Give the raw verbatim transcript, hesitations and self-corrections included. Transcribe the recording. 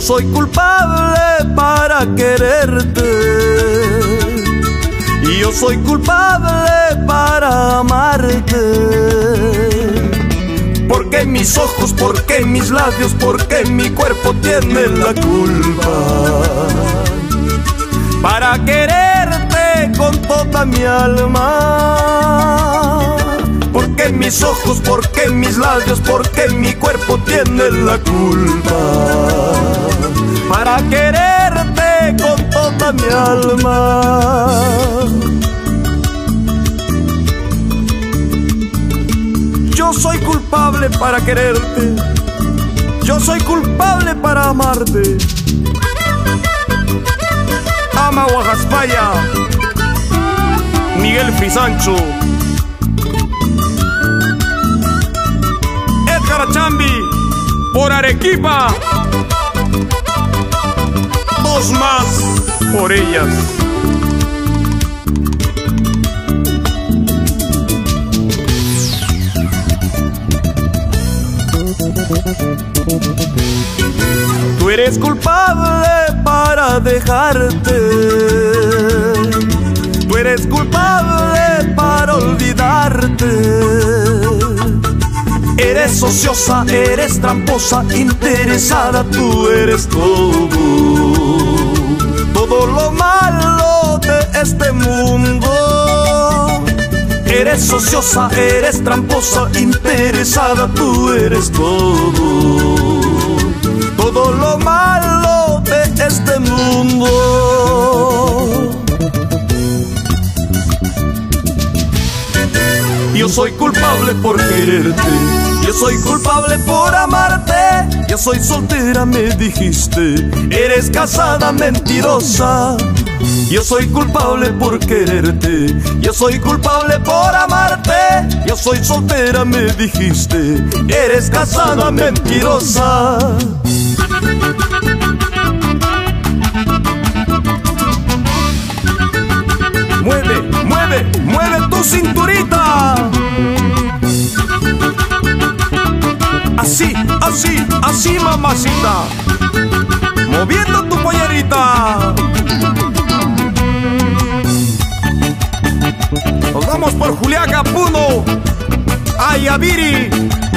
soy culpable para quererte, y yo soy culpable para amarte. Porque mis ojos, porque mis labios, porque mi cuerpo tiene la culpa para quererte con toda mi alma. Porque mis ojos, porque mis labios, porque mi cuerpo tiene la culpa para quererte con toda mi alma. Yo soy culpable para quererte, yo soy culpable para amarte. Ama Guajaspaya, Miguel Frisancho, Edgar Achambi, por Arequipa, dos más por ellas. Tú eres culpable para dejarte, tú eres culpable para olvidarte. Eres ociosa, eres tramposa, interesada, tú eres todo, todo lo malo de este mundo. Eres ociosa, eres tramposa, interesada, tú eres todo, todo lo malo de este mundo. Yo soy culpable por quererte, yo soy culpable por amarte. Yo soy soltera, me dijiste, eres casada, mentirosa. Yo soy culpable por quererte, yo soy culpable por amarte. Yo soy soltera, me dijiste, eres casada, mentirosa. Mueve, mueve, mueve tu cinturita. Así, así, así, mamacita. Moviendo tu pollerita. Nos vamos por Juliaca, Puno, Ayaviri.